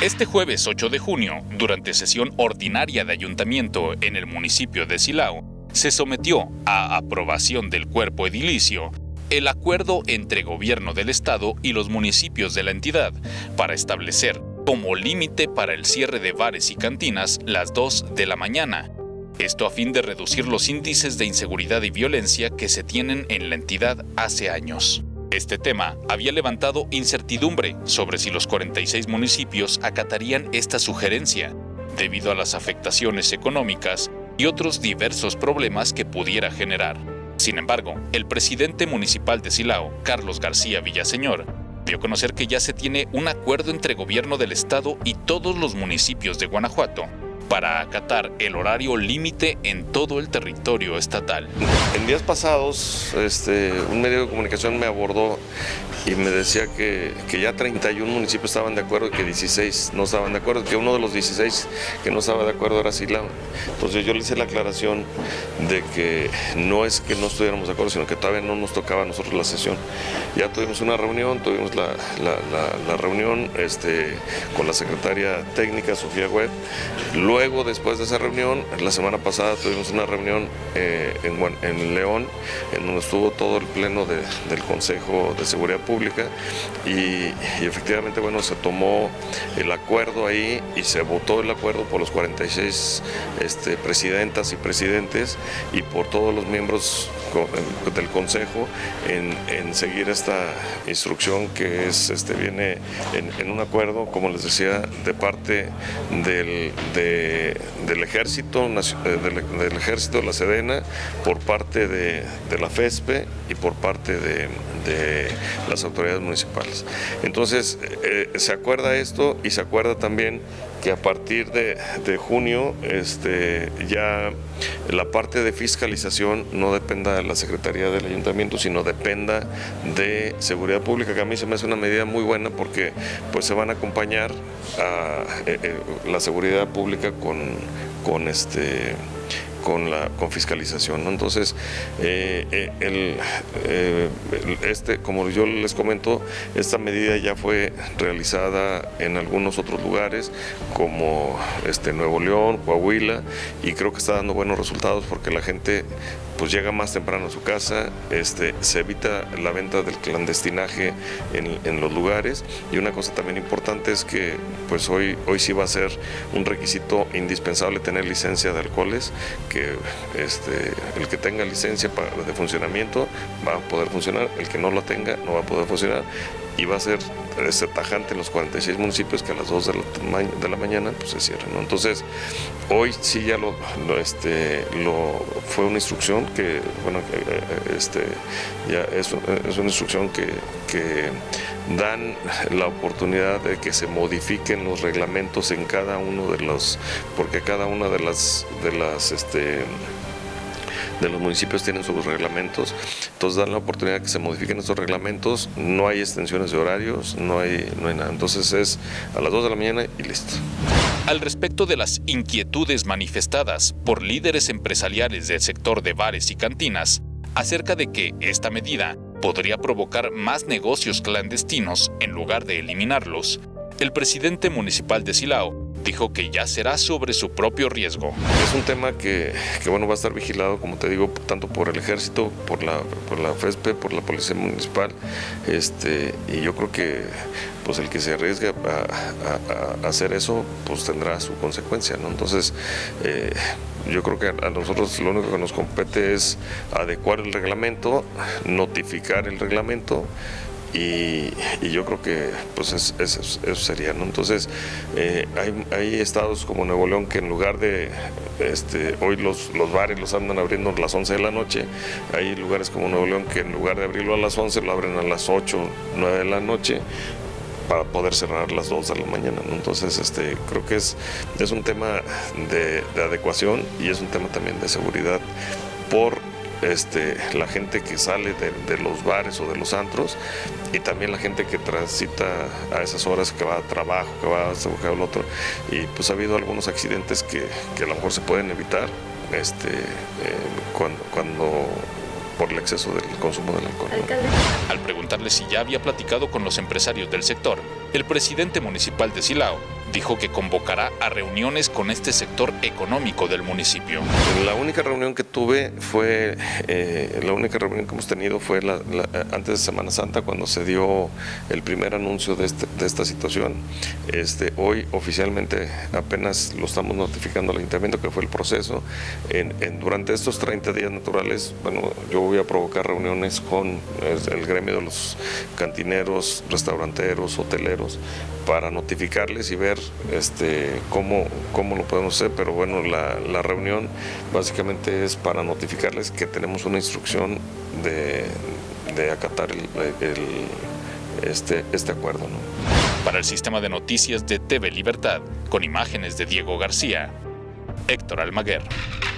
Este jueves 8 de junio, durante sesión ordinaria de ayuntamiento en el municipio de Silao, se sometió a aprobación del cuerpo edilicio el acuerdo entre gobierno del estado y los municipios de la entidad para establecer como límite para el cierre de bares y cantinas las 2 de la mañana. Esto a fin de reducir los índices de inseguridad y violencia que se tienen en la entidad hace años. Este tema había levantado incertidumbre sobre si los 46 municipios acatarían esta sugerencia, debido a las afectaciones económicas y otros diversos problemas que pudiera generar. Sin embargo, el presidente municipal de Silao, Carlos García Villaseñor, dio a conocer que ya se tiene un acuerdo entre gobierno del estado y todos los municipios de Guanajuato para acatar el horario límite en todo el territorio estatal. En días pasados, un medio de comunicación me abordó y me decía que ya 31 municipios estaban de acuerdo y que 16 no estaban de acuerdo, que uno de los 16 que no estaba de acuerdo era Silao. Entonces yo le hice la aclaración de que no es que no estuviéramos de acuerdo, sino que todavía no nos tocaba a nosotros la sesión. Ya tuvimos una reunión, tuvimos la reunión con la secretaria técnica, Sofía Webb. Luego, después de esa reunión, la semana pasada tuvimos una reunión en León, en donde estuvo todo el pleno del Consejo de Seguridad Pública y efectivamente, bueno, se tomó el acuerdo ahí y se votó el acuerdo por los 46 presidentas y presidentes y por todos los miembros del Consejo en seguir esta instrucción que viene en un acuerdo, como les decía, de parte del Ejército, del Ejército, de la Sedena, por parte de la FESPE y por parte de las autoridades municipales. Entonces, se acuerda esto y se acuerda también que a partir de junio ya la parte de fiscalización no dependa de la Secretaría del Ayuntamiento, sino dependa de Seguridad Pública, que a mí se me hace una medida muy buena porque pues se van a acompañar a la Seguridad Pública con fiscalización, ¿no? Entonces, como yo les comento, esta medida ya fue realizada en algunos otros lugares, como Nuevo León, Coahuila, y creo que está dando buenos resultados porque la gente pues llega más temprano a su casa, se evita la venta del clandestinaje en los lugares, y una cosa también importante es que pues hoy sí va a ser un requisito indispensable tener licencia de alcoholes, que el que tenga licencia de funcionamiento va a poder funcionar, el que no la tenga no va a poder funcionar, y va a ser tajante en los 46 municipios que a las 2 de la mañana pues se cierren, ¿no? Entonces, hoy sí ya fue una instrucción que, bueno, ya es una instrucción que dan la oportunidad de que se modifiquen los reglamentos en cada uno porque cada una de los municipios tienen sus reglamentos, entonces dan la oportunidad de que se modifiquen estos reglamentos, no hay extensiones de horarios, no hay nada, entonces es a las 2 de la mañana y listo. Al respecto de las inquietudes manifestadas por líderes empresariales del sector de bares y cantinas, acerca de que esta medida podría provocar más negocios clandestinos en lugar de eliminarlos, el presidente municipal de Silao dijo que ya será sobre su propio riesgo. Es un tema que bueno, va a estar vigilado, como te digo, tanto por el Ejército, por la FESPE, por la Policía Municipal, y yo creo que pues el que se arriesgue a hacer eso, pues tendrá su consecuencia, ¿no? Entonces, yo creo que a nosotros lo único que nos compete es adecuar el reglamento, notificar el reglamento, y yo creo que pues eso sería, ¿no? Entonces, hay estados como Nuevo León que en lugar de, hoy los bares los andan abriendo a las 11 de la noche, hay lugares como Nuevo León que en lugar de abrirlo a las 11 lo abren a las 8, 9 de la noche, para poder cerrar las 2 de la mañana, ¿no? Entonces, creo que es un tema de adecuación y es un tema también de seguridad por la gente que sale de los bares o de los antros, y también la gente que transita a esas horas, que va a trabajo, que va a este o al otro, y pues ha habido algunos accidentes que a lo mejor se pueden evitar cuando por el exceso del consumo del alcohol, ¿no? Al preguntarle si ya había platicado con los empresarios del sector, el presidente municipal de Silao dijo que convocará a reuniones con este sector económico del municipio. La única reunión que tuve fue, la única reunión que hemos tenido fue antes de Semana Santa, cuando se dio el primer anuncio de esta situación. Hoy oficialmente apenas lo estamos notificando al ayuntamiento, que fue el proceso. Durante estos 30 días naturales, bueno, yo voy a provocar reuniones con el gremio de los cantineros, restauranteros, hoteleros, para notificarles y ver cómo lo podemos hacer, pero bueno, la reunión básicamente es para notificarles que tenemos una instrucción de acatar este acuerdo, ¿no? Para el sistema de noticias de TV Libertad, con imágenes de Diego García, Héctor Almaguer.